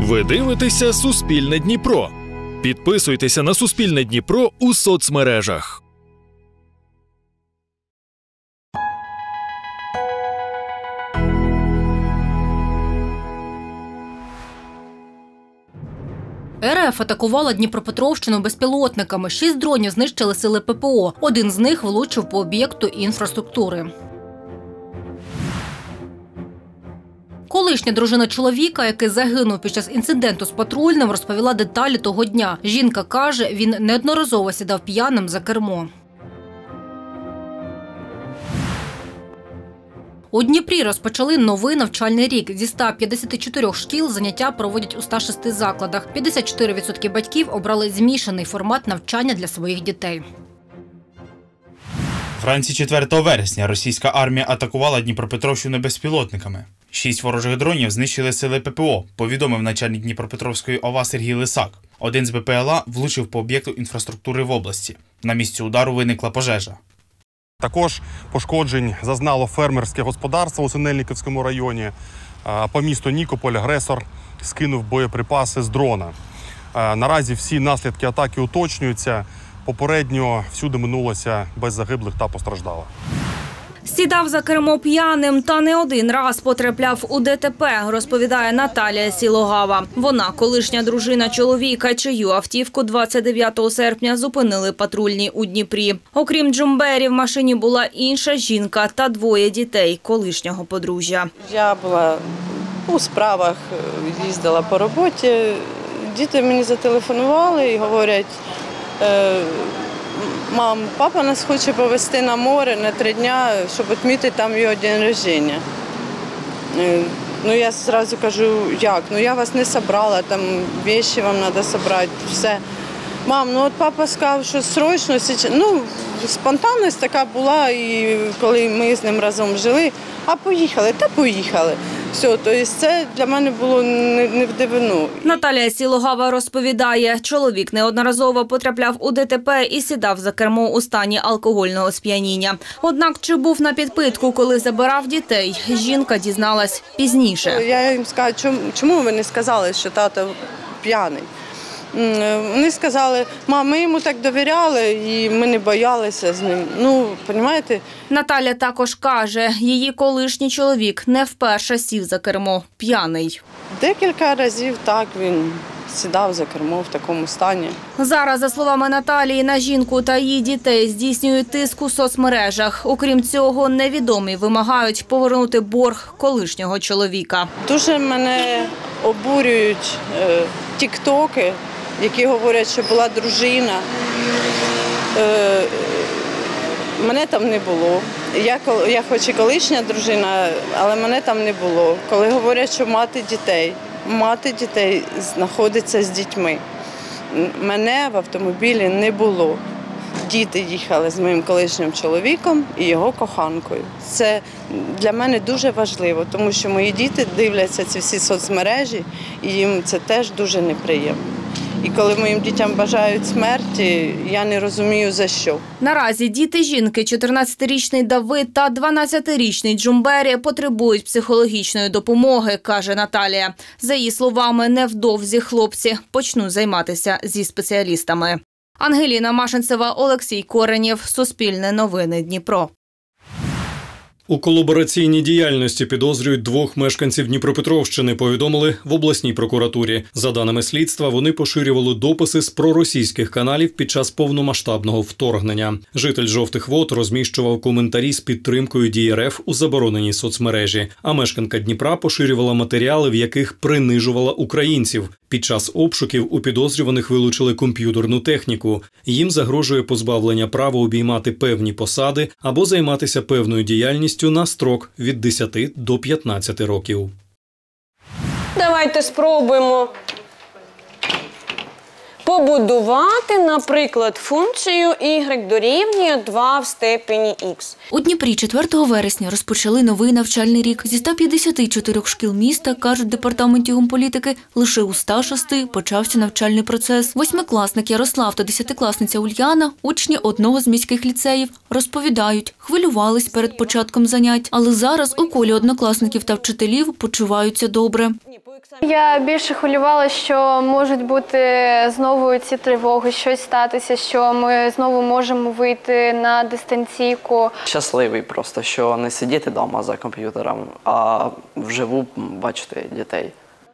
Ви дивитеся «Суспільне Дніпро». Підписуйтеся на «Суспільне Дніпро» у соцмережах. РФ атакувала Дніпропетровщину безпілотниками. 6 дронів знищили сили ППО. Один з них влучив по об'єкту інфраструктури. Колишня дружина чоловіка, який загинув під час інциденту з патрульним, розповіла деталі того дня. Жінка каже, він неодноразово сідав п'яним за кермо. У Дніпрі розпочали новий навчальний рік. Зі 154 шкіл заняття проводять у 106 закладах. 54% батьків обрали змішаний формат навчання для своїх дітей. Вранці 4 вересня російська армія атакувала Дніпропетровщину безпілотниками. 6 ворожих дронів знищили сили ППО, повідомив начальник Дніпропетровської ОВА Сергій Лисак. Один з БПЛА влучив по об'єкту інфраструктури в області. На місці удару виникла пожежа. Також пошкоджень зазнало фермерське господарство у Синельниківському районі. По місту Нікополь агресор скинув боєприпаси з дрона. Наразі всі наслідки атаки уточнюються. Попередньо всюди минулося без загиблих та постраждалих. Сідав за кермо п'яним та не один раз потрапляв у ДТП, розповідає Наталія Сілогава. Вона – колишня дружина чоловіка, чию автівку 29 серпня зупинили патрульні у Дніпрі. Окрім Джумбері, в машині була інша жінка та 2 дітей колишнього подружжя. Я була у справах, їздила по роботі. Діти мені зателефонували і говорять: «Мам, папа нас хоче повезти на море на 3 дня, щоб відмітити там його день народження». Ну, я одразу кажу: як? Ну, я вас не зібрала, там речі вам треба зібрати, все. Мам, ну от папа сказав, що срочно, ну, спонтанність така була, і коли ми з ним разом жили, а поїхали, та поїхали. Все, тобто це для мене було не в дивину. Наталія Сілогава розповідає, чоловік неодноразово потрапляв у ДТП і сідав за кермо у стані алкогольного сп'яніння. Однак, чи був на підпитку, коли забирав дітей, жінка дізналась пізніше. Я їм сказала: чому ви не сказали, що тато п'яний? Вони сказали: мам, ми йому так довіряли і ми не боялися з ним. Ну, розумієте? Наталя також каже, її колишній чоловік не вперше сів за кермо п'яний. Декілька разів так він сідав за кермо в такому стані. Зараз, за словами Наталії, на жінку та її дітей здійснюють тиск у соцмережах. Окрім цього, невідомі вимагають повернути борг колишнього чоловіка. Дуже мене обурюють тіктоки, які говорять, що була дружина. Мене там не було. Я хоч і колишня дружина, але мене там не було. Коли говорять, що мати дітей знаходиться з дітьми. Мене в автомобілі не було. Діти їхали з моїм колишнім чоловіком і його коханкою. Це для мене дуже важливо, тому що мої діти дивляться ці всі соцмережі, і їм це теж дуже неприємно. І коли моїм дітям бажають смерті, я не розумію, за що. Наразі діти жінки, 14-річний Давид та 12-річний Джумбері, потребують психологічної допомоги, каже Наталія. За її словами, невдовзі хлопці почнуть займатися зі спеціалістами. Ангеліна Машинцева, Олексій Коренєв, Суспільне новини, Дніпро. У колабораційній діяльності підозрюють 2 мешканців Дніпропетровщини, повідомили в обласній прокуратурі. За даними слідства, вони поширювали дописи з проросійських каналів під час повномасштабного вторгнення. Житель Жовтих Вод розміщував коментарі з підтримкою дій РФ у забороненій соцмережі, а мешканка Дніпра поширювала матеріали, в яких принижувала українців. Під час обшуків у підозрюваних вилучили комп'ютерну техніку. Їм загрожує позбавлення права обіймати певні посади або займатися певною діяльністю на строк від 10 до 15 років. Давайте спробуємо побудувати, наприклад, функцію y дорівнює 2 в степені х. У Дніпрі 4 вересня розпочали новий навчальний рік. Зі 154 шкіл міста, кажуть в департаменті гумполітики, лише у 106 почався навчальний процес. 8-класник Ярослав та 10-класниця Ульяна, учні одного з міських ліцеїв, розповідають, хвилювались перед початком занять, але зараз у колі однокласників та вчителів почуваються добре. Я більше хвилювалася, що можуть бути знову ці тривоги, щось статися, що ми знову можемо вийти на дистанційку. Щасливий просто, що не сидіти вдома за комп'ютером, а вживу бачити дітей.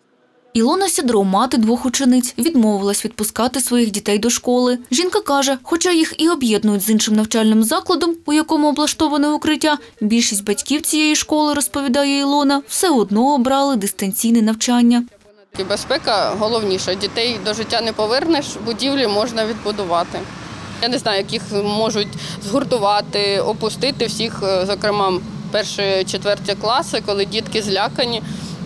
Ілона Сідро, мати двох учениць, відмовилась відпускати своїх дітей до школи. Жінка каже, хоча їх і об'єднують з іншим навчальним закладом, у якому облаштоване укриття, більшість батьків цієї школи, розповідає Ілона, все одно обрали дистанційне навчання. Безпека головніше. Дітей до життя не повернеш, будівлі можна відбудувати. Я не знаю, як їх можуть згуртувати, опустити всіх, зокрема, перші-четверті класи, коли дітки злякані.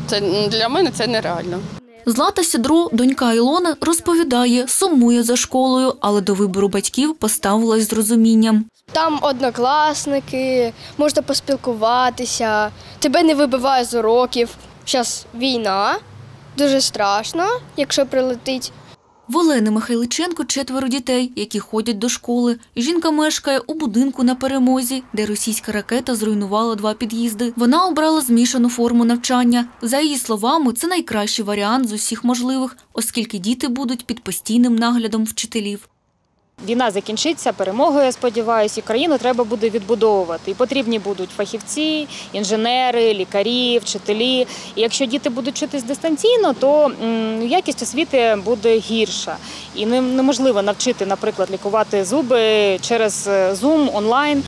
Для мене це нереально. Злата Сідро, донька Ілони, розповідає, сумує за школою, але до вибору батьків поставилась з розумінням. Там однокласники, можна поспілкуватися, тебе не вибиває з уроків. Зараз війна, дуже страшно, якщо прилетить. В Олени Михайличенко 4 дітей, які ходять до школи. Жінка мешкає у будинку на Перемозі, де російська ракета зруйнувала 2 під'їзди. Вона обрала змішану форму навчання. За її словами, це найкращий варіант з усіх можливих, оскільки діти будуть під постійним наглядом вчителів. Війна закінчиться перемогою, я сподіваюся, і країну треба буде відбудовувати. І потрібні будуть фахівці, інженери, лікарі, вчителі. І якщо діти будуть вчитись дистанційно, то якість освіти буде гірша. І неможливо навчити, наприклад, лікувати зуби через Zoom, онлайн.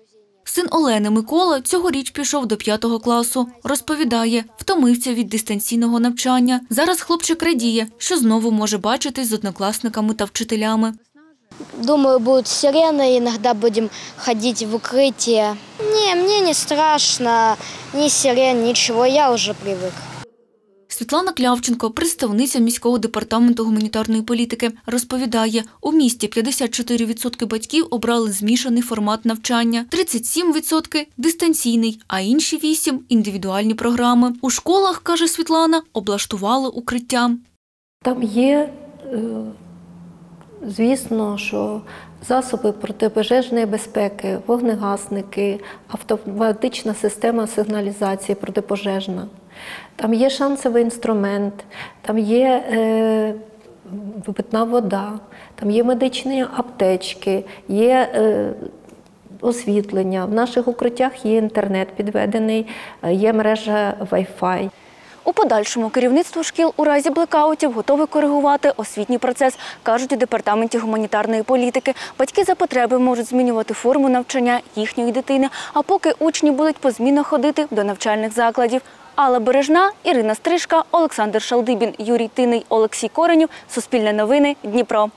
Син Олени Микола цьогоріч пішов до 5 класу. Розповідає, втомився від дистанційного навчання. Зараз хлопчик радіє, що знову може бачитись з однокласниками та вчителями. Думаю, будут сирены, иногда будем ходить в укрытие. Мне не страшно, ни сирен, ничего, я уже привык. Світлана Клявченко, представниця міського департаменту гуманітарної політики, розповідає, у місті 54% батьків обрали змішаний формат навчання, 37% – дистанційний, а інші 8% – індивідуальні програми. У школах, каже Світлана, облаштували укриття. Там є, звісно, що засоби протипожежної безпеки, вогнегасники, автоматична система сигналізації протипожежна. Там є шансовий інструмент, там є питна вода, там є медичні аптечки, є освітлення. В наших укриттях є інтернет підведений, є мережа Wi-Fi. У подальшому керівництво шкіл у разі блекаутів готове коригувати освітній процес, кажуть у департаменті гуманітарної політики. Батьки за потреби можуть змінювати форму навчання їхньої дитини, а поки учні будуть позмінно ходити до навчальних закладів. Алла Бережна, Ірина Стрижка, Олександр Шалдибін, Юрій Тиний, Олексій Коренів. Суспільне новини, Дніпро.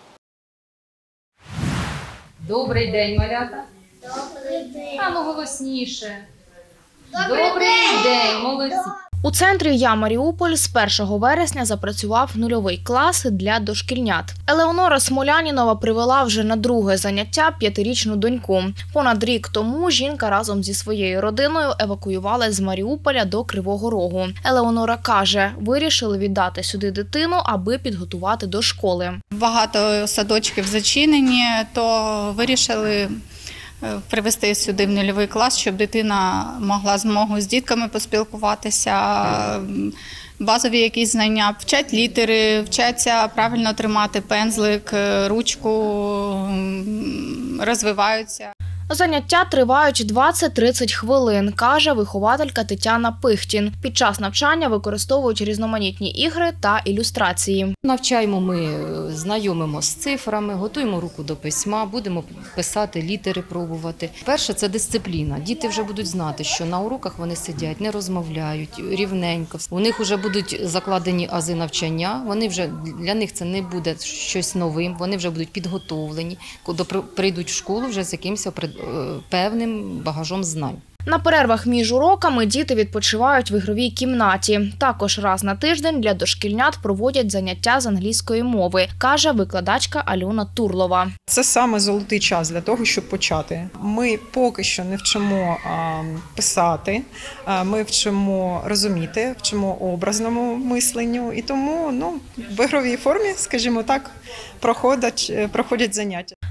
Добрий день, малята. Добрий день. А ну голосніше. Добрий день, молодці. У центрі «Я Маріуполь» з 1 вересня запрацював нульовий клас для дошкільнят. Елеонора Смолянінова привела вже на друге заняття 5-річну доньку. Понад рік тому жінка разом зі своєю родиною евакуювалась з Маріуполя до Кривого Рогу. Елеонора каже, вирішили віддати сюди дитину, аби підготувати до школи. Багато садочків зачинені, то вирішили привести сюди в нульовий клас, щоб дитина могла змогу з дітками поспілкуватися, базові якісь знання, вчать літери, вчаться правильно тримати пензлик, ручку, розвиваються. Заняття тривають 20-30 хвилин, каже вихователька Тетяна Пихтін. Під час навчання використовують різноманітні ігри та ілюстрації. Навчаємо ми, знайомимо з цифрами, готуємо руку до письма, будемо писати, літери пробувати. Перше – це дисципліна. Діти вже будуть знати, що на уроках вони сидять, не розмовляють, рівненько. У них вже будуть закладені ази навчання, для них це не буде щось новим, вони вже будуть підготовлені, прийдуть в школу вже з якимось певним багажом знань. На перервах між уроками діти відпочивають в ігровій кімнаті. Також раз на тиждень для дошкільнят проводять заняття з англійської мови, каже викладачка Альона Турлова. Це саме золотий час для того, щоб почати. Ми поки що не вчимо писати, ми вчимо розуміти, вчимо образному мисленню. І тому в ігровій формі, скажімо так, проходять заняття.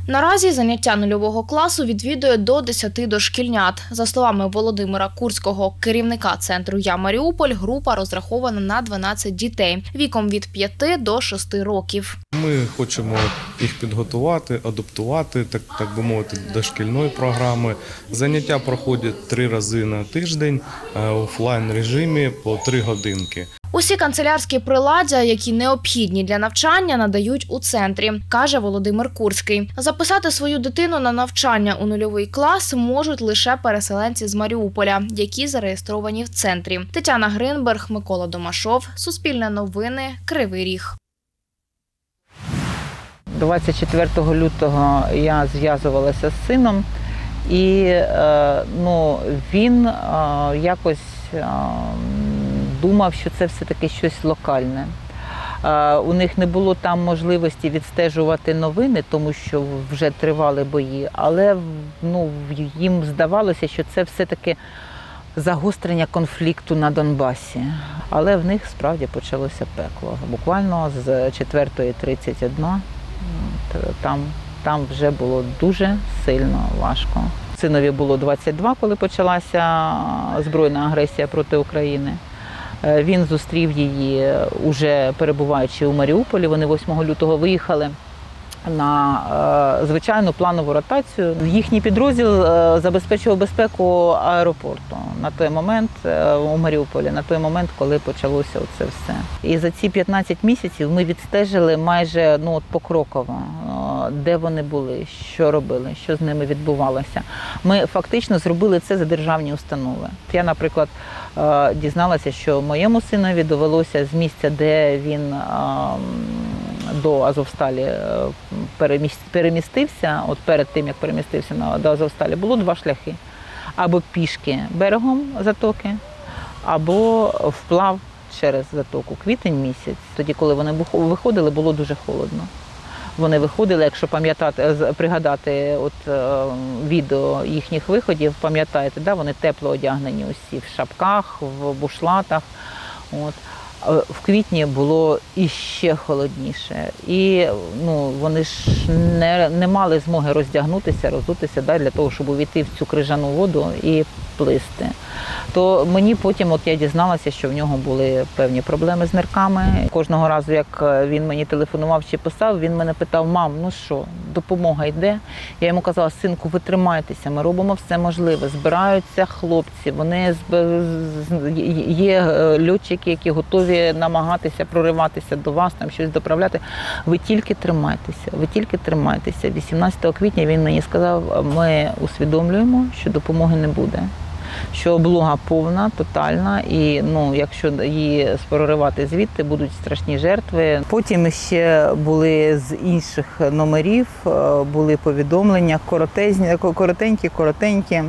Наразі заняття нульового класу відвідує до 10 дошкільнят. За словами Володимира Курського, керівника центру «Я Маріуполь», група розрахована на 12 дітей віком від 5 до 6 років. Ми хочемо їх підготувати, адаптувати, так би мовити, до шкільної програми. Заняття проходять 3 рази на тиждень в офлайн режимі по 3 годинки. Усі канцелярські приладдя, які необхідні для навчання, надають у центрі, каже Володимир Курський. Записати свою дитину на навчання у нульовий клас можуть лише переселенці з Маріуполя, які зареєстровані в центрі. Тетяна Гринберг, Микола Домашов, Суспільне новини, Кривий Ріг. 24 лютого я зв'язувалася з сином, і він якось думав, що це все-таки щось локальне. У них не було там можливості відстежувати новини, тому що вже тривали бої, але їм здавалося, що це все-таки загострення конфлікту на Донбасі. Але в них справді почалося пекло. Буквально з 4:31 там вже було дуже сильно важко. Синові було 22, коли почалася збройна агресія проти України. Він зустрів її, уже перебуваючи у Маріуполі. Вони 8 лютого виїхали на звичайну планову ротацію. Їхній підрозділ забезпечував безпеку аеропорту на той момент у Маріуполі, на той момент, коли почалося це все. І за ці 15 місяців ми відстежили майже покроково, де вони були, що робили, що з ними відбувалося. Ми фактично зробили це за державні установи. Я, наприклад, дізналася, що моєму синові довелося з місця, де він до Азовсталі перемістився, от перед тим, як перемістився до Азовсталі, було 2 шляхи. Або пішки берегом затоки, або вплав через затоку. Квітень місяць, тоді, коли вони виходили, було дуже холодно. Вони виходили, якщо пригадати відео їхніх виходів, пам'ятаєте, да, вони тепло одягнені усі в шапках, в бушлатах. В квітні було іще холодніше. І вони ж не мали змоги роздягнутися, розутися для того, щоб увійти в цю крижану воду і плисти. То мені потім я дізналася, що в нього були певні проблеми з нирками. Кожного разу, як він мені телефонував чи писав, він мене питав: мам, що, допомога йде? Я йому казала: синку, ви тримайтеся, ми робимо все можливе. Збираються хлопці, є льотчики, які готові намагатися прориватися до вас, там щось доправляти. Ви тільки тримайтеся, ви тільки тримайтеся. 18 квітня він мені сказав: ми усвідомлюємо, що допомоги не буде. Що облога повна, тотальна, і якщо її проривати звідти, будуть страшні жертви. Потім ще були з інших номерів, були повідомлення, коротенькі.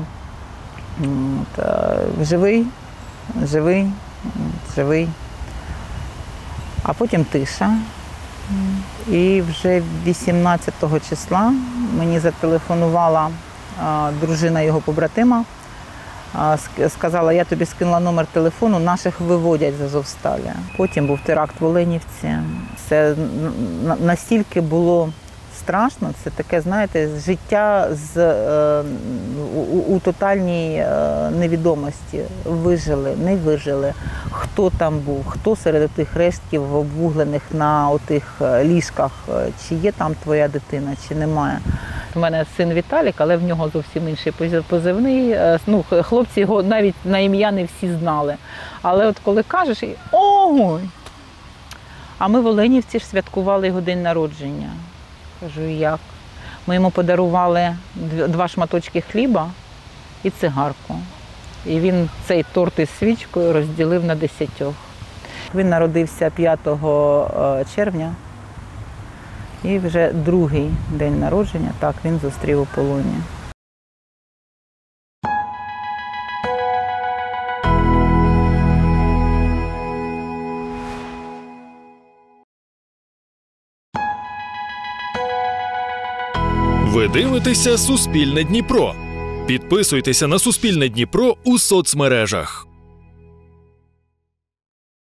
Живий. А потім тиша. І вже 18 числа мені зателефонувала дружина його побратима. Сказала: я тобі скинула номер телефону, наших виводять з Азовсталі. Потім був теракт в Оленівці. Це настільки було страшно, це таке, знаєте, життя у тотальній невідомості. Вижили, не вижили, хто там був, хто серед тих рештків обвуглених на отих ліжках, чи є там твоя дитина, чи немає. У мене син Віталік, але в нього зовсім інший позивний. Хлопці його навіть на ім'я не всі знали. Але коли кажеш, ой! А ми в Оленівці ж святкували його день народження. Кажу: як? Ми йому подарували 2 шматочки хліба і цигарку. І він цей торт із свічкою розділив на 10. Він народився 5 червня. І вже другий день народження, він зустрів у полоні. Ви дивитеся «Суспільне Дніпро». Підписуйтеся на «Суспільне Дніпро» у соцмережах.